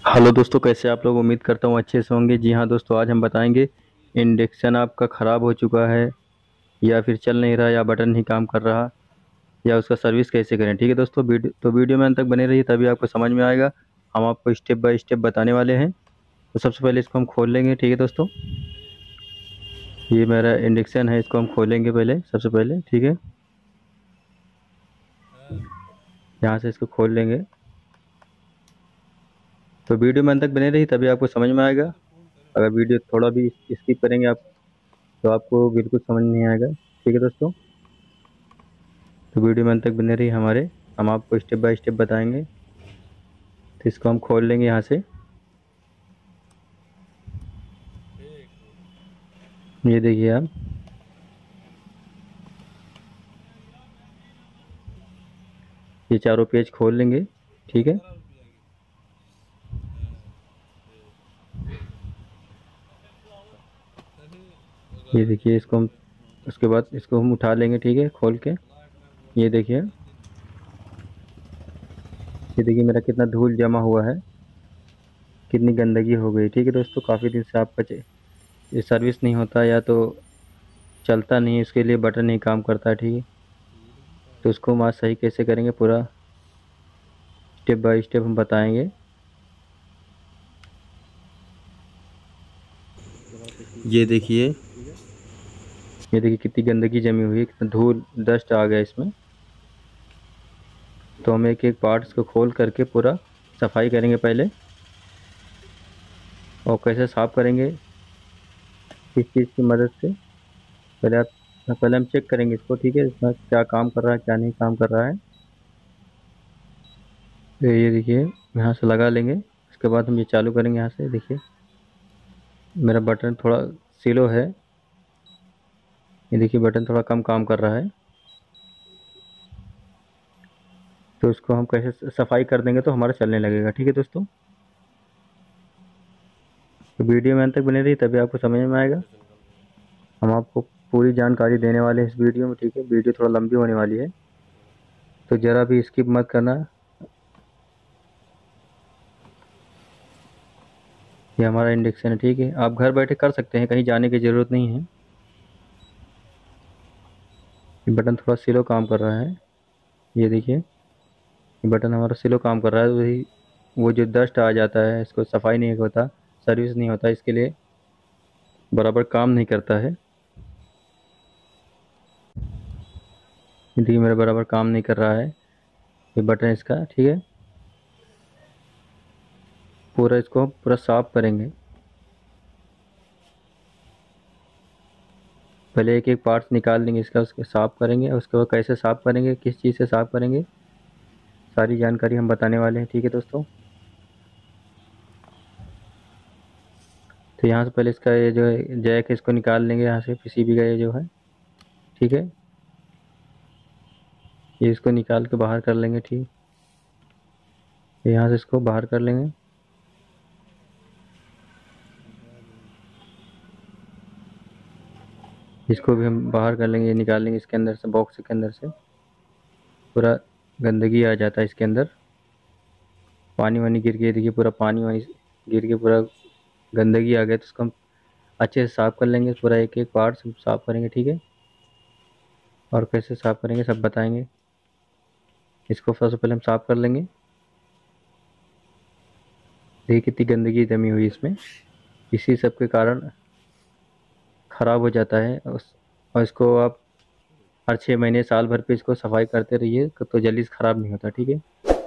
Hello दोस्तों, कैसे आप लोग? उम्मीद करता हूँ अच्छे से होंगे। जी हाँ दोस्तों, आज हम बताएंगे इंडक्शन आपका ख़राब हो चुका है या फिर चल नहीं रहा या बटन नहीं काम कर रहा या उसका सर्विस कैसे करें। ठीक है दोस्तों, वीडियो में अंत तक बने रहिए, तभी आपको समझ में आएगा। हम आपको स्टेप बाय स्टेप बताने वाले हैं। तो सबसे पहले इसको हम खोल लेंगे। ठीक है दोस्तों, ये मेरा इंडक्शन है, इसको हम खोलेंगे पहले, सबसे पहले। ठीक है, यहाँ से इसको खोल लेंगे। तो वीडियो में अंत तक बने रहिए, तभी आपको समझ में आएगा। अगर वीडियो थोड़ा भी स्किप करेंगे आप तो आपको बिल्कुल समझ नहीं आएगा। ठीक है दोस्तों, तो वीडियो में अंत तक बने रही हमारे, हम आपको स्टेप बाय स्टेप बताएंगे। तो इसको हम खोल लेंगे यहाँ से। ये देखिए आप, ये चारों पेज खोल लेंगे। ठीक है, ये देखिए, इसको हम उसके बाद इसको हम उठा लेंगे। ठीक है, खोल के ये देखिए, ये देखिए मेरा कितना धूल जमा हुआ है, कितनी गंदगी हो गई। ठीक है दोस्तों, काफ़ी दिन से आपका ये सर्विस नहीं होता या तो चलता नहीं, इसके लिए बटन नहीं काम करता है। ठीक है, तो उसको हम आज सही कैसे करेंगे, पूरा स्टेप बाय स्टेप हम बताएंगे। ये देखिए, ये देखिए कितनी गंदगी जमी हुई है, कितना धूल डस्ट आ गया इसमें। तो हम एक एक पार्ट्स को खोल करके पूरा सफाई करेंगे पहले। और कैसे साफ करेंगे, किस चीज़ की मदद से, पहले आप पहले हम चेक करेंगे इसको। ठीक है, इसमें क्या काम कर रहा है, क्या नहीं काम कर रहा है। तो ये देखिए, यहाँ से लगा लेंगे। उसके बाद हम ये चालू करेंगे यहाँ से। देखिए मेरा बटन थोड़ा स्लो है, ये देखिए बटन थोड़ा कम काम कर रहा है। तो इसको हम कैसे सफाई कर देंगे तो हमारा चलने लगेगा। ठीक है दोस्तों, तो वीडियो में अंत तक बने रहिए, तभी आपको समझ में आएगा। हम आपको पूरी जानकारी देने वाले हैं इस वीडियो में। ठीक है, वीडियो थोड़ा लंबी होने वाली है, तो ज़रा भी स्किप मत करना। ये हमारा इंडक्शन है। ठीक है, आप घर बैठे कर सकते हैं, कहीं जाने की ज़रूरत नहीं है। ये बटन थोड़ा स्लो काम कर रहा है, ये देखिए, ये बटन हमारा स्लो काम कर रहा है। वही वो जो डस्ट आ जाता है, इसको सफाई नहीं होता, सर्विस नहीं होता, इसके लिए बराबर काम नहीं करता है। ये देखिए मेरा बराबर काम नहीं कर रहा है ये बटन इसका। ठीक है, पूरा इसको पूरा साफ करेंगे। पहले एक एक पार्ट्स निकाल लेंगे इसका, उसके साफ करेंगे। उसके बाद कैसे साफ करेंगे, किस चीज़ से साफ करेंगे, सारी जानकारी हम बताने वाले हैं। ठीक है दोस्तों, तो यहाँ से पहले इसका ये जो है जैक है, इसको निकाल लेंगे यहाँ से, पीसीबी का ये जो है। ठीक है, ये इसको निकाल के बाहर कर लेंगे। ठीक, यहाँ से इसको बाहर कर लेंगे। इसको भी हम बाहर कर लेंगे, ये निकाल लेंगे इसके अंदर से, बॉक्स के अंदर से पूरा गंदगी आ जाता है इसके अंदर। पानी वानी गिर के, देखिए पूरा पानी वानी गिर के पूरा गंदगी आ गया। तो इसको हम अच्छे से साफ़ कर लेंगे, पूरा एक एक पार्ट हम साफ़ करेंगे। ठीक है, और कैसे साफ़ करेंगे सब बताएंगे। इसको सबसे पहले हम साफ़ कर लेंगे। देखिए कितनी गंदगी जमी हुई इसमें, इसी सब के कारण ख़राब हो जाता है। और इसको आप हर 6 महीने साल भर पे इसको सफाई करते रहिए, तो जल्दी से ख़राब नहीं होता। ठीक है,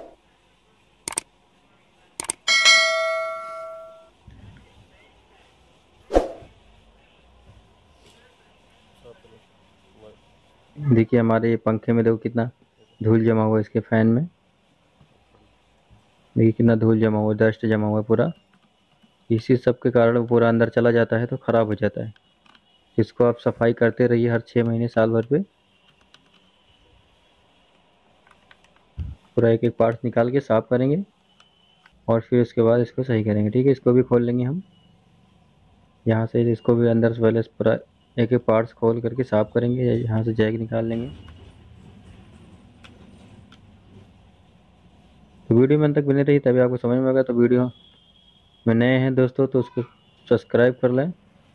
देखिए हमारे ये पंखे में देखो कितना धूल जमा हुआ है, इसके फ़ैन में देखिए कितना धूल जमा हुआ, डस्ट जमा हुआ है पूरा। इसी सब के कारण वो पूरा अंदर चला जाता है तो ख़राब हो जाता है। इसको आप सफाई करते रहिए हर 6 महीने साल भर पे, पूरा एक एक पार्ट्स निकाल के साफ़ करेंगे और फिर उसके बाद इसको सही करेंगे। ठीक है, इसको भी खोल लेंगे हम यहाँ से, इसको भी अंदर से पहले पूरा एक एक पार्ट्स खोल करके साफ़ करेंगे। यहाँ से जैक निकाल लेंगे। तो वीडियो में अंत तक बने रहिए, तभी आपको समझ में आएगा। तो वीडियो में नए हैं दोस्तों तो उसको सब्सक्राइब कर लें,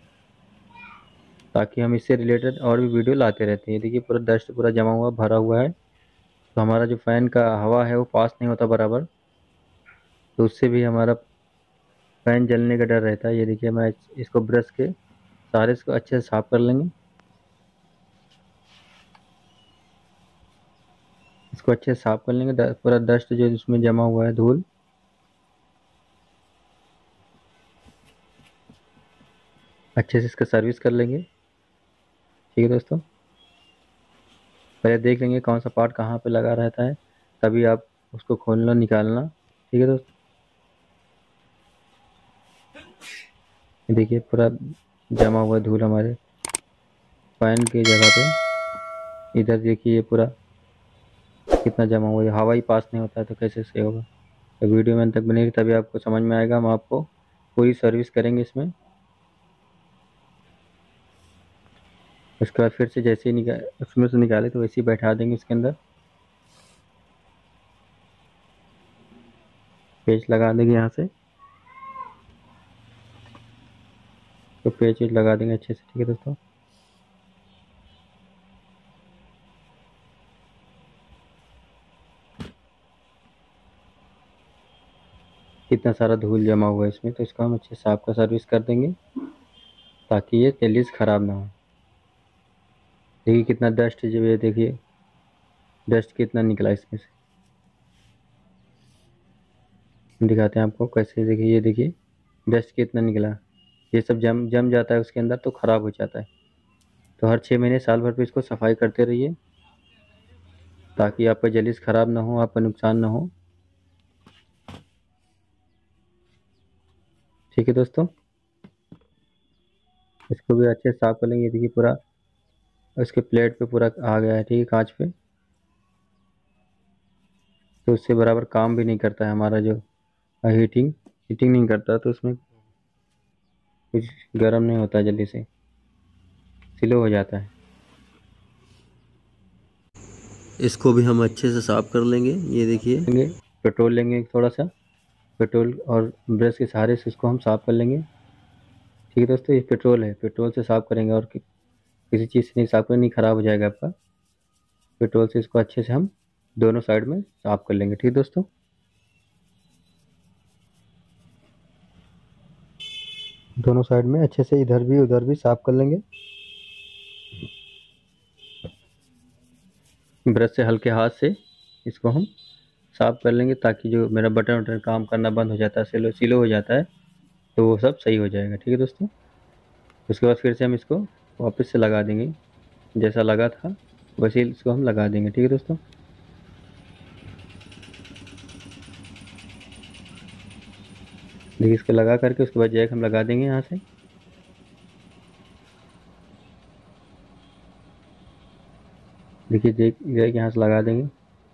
ताकि हम इससे रिलेटेड और भी वीडियो लाते रहते हैं। देखिए पूरा डस्ट पूरा जमा हुआ भरा हुआ है, तो हमारा जो फ़ैन का हवा है वो पास नहीं होता बराबर, तो उससे भी हमारा फ़ैन जलने का डर रहता है। ये देखिए मैं इसको ब्रश के सहारे इसको अच्छे से साफ़ कर लेंगे। इसको अच्छे से साफ़ कर लेंगे, पूरा डस्ट जो इसमें जमा हुआ है धूल, अच्छे से इसका सर्विस कर लेंगे। ठीक है दोस्तों, पहले देख लेंगे कौन सा पार्ट कहाँ पे लगा रहता है, तभी आप उसको खोलना निकालना। ठीक है दोस्तों, ये देखिए पूरा जमा हुआ धूल हमारे फैन की जगह पे। इधर देखिए ये पूरा कितना जमा हुआ है, हवा ही पास नहीं होता है तो कैसे से होगा। तो वीडियो में अंत तक बनेगी तभी आपको समझ में आएगा, हम आपको पूरी सर्विस करेंगे इसमें। उसके बाद फिर से जैसे ही उसमें से निकाले तो वैसे ही बैठा देंगे इसके अंदर, पेच लगा देंगे यहाँ से, तो पेच लगा देंगे अच्छे से। ठीक है दोस्तों, कितना सारा धूल जमा हुआ है इसमें, तो इसको हम अच्छे से साफ का सर्विस कर देंगे ताकि ये जल्दी से ख़राब ना हो। देखिए कितना डस्ट जो है, देखिए डस्ट कितना निकला इसमें से, दिखाते हैं आपको कैसे। देखिए ये देखिए डस्ट कितना निकला, ये सब जम जम जाता है उसके अंदर तो ख़राब हो जाता है। तो हर 6 महीने साल भर पे इसको सफाई करते रहिए, ताकि आपका जल्दी से ख़राब ना हो, आपका नुकसान ना हो। ठीक है दोस्तों, इसको भी अच्छे से साफ कर लेंगे। देखिए पूरा उसके प्लेट पे पूरा आ गया है, ठीक है, कांच पे, तो उससे बराबर काम भी नहीं करता है हमारा जो हीटिंग हीटिंग नहीं करता, तो उसमें कुछ गर्म नहीं होता है, जल्दी से स्लो हो जाता है। इसको भी हम अच्छे से साफ कर लेंगे। ये देखिए पेट्रोल लेंगे थोड़ा सा, पेट्रोल और ब्रश के सहारे से इसको हम साफ कर लेंगे। ठीक है दोस्तों, ये पेट्रोल है, पेट्रोल से साफ करेंगे और किसी चीज़ से नहीं साफ करेंगे, नहीं ख़राब हो जाएगा आपका। पेट्रोल से इसको अच्छे से हम दोनों साइड में साफ कर लेंगे। ठीक है दोस्तों, दोनों साइड में अच्छे से इधर भी उधर भी साफ कर लेंगे। ब्रश से हल्के हाथ से इसको हम साफ कर लेंगे, ताकि जो मेरा बटन वटन काम करना बंद हो जाता है, स्लो स्लो हो जाता है, तो वो सब सही हो जाएगा। ठीक है दोस्तों, उसके बाद फिर से हम इसको वापस से लगा देंगे, जैसा लगा था वैसे ही इसको हम लगा देंगे। ठीक है दोस्तों, देखिए इसको लगा करके उसके बाद जैक हम लगा देंगे यहाँ से। देखिए जैक जैक यहाँ से लगा देंगे।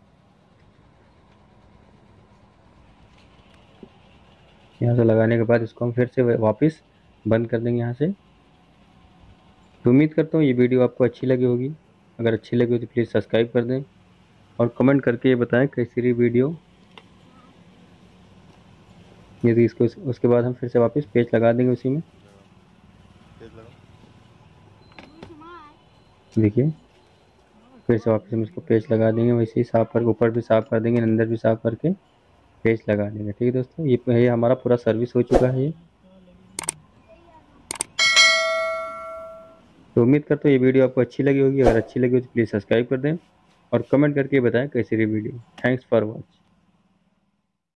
यहाँ से लगाने के बाद इसको हम फिर से वापस बंद कर देंगे यहाँ से। तो उम्मीद करता हूँ ये वीडियो आपको अच्छी लगी होगी। अगर अच्छी लगी हो तो प्लीज़ सब्सक्राइब कर दें और कमेंट करके ये बताएं कैसी रही वीडियो। यदि इसको उसके बाद हम फिर से वापस पेच लगा देंगे उसी में। देखिए फिर से वापस हम इसको पेच लगा देंगे, वैसे ही साफ करके ऊपर भी साफ कर देंगे, अंदर भी साफ करके पेच लगा देंगे। ठीक है दोस्तों, ये हमारा पूरा सर्विस हो चुका है ये। तो उम्मीद करता हूँ ये वीडियो आपको अच्छी लगी होगी। अगर अच्छी लगी हो तो प्लीज़ सब्सक्राइब कर दें और कमेंट करके बताएं कैसी रही वीडियो। Thanks for watch.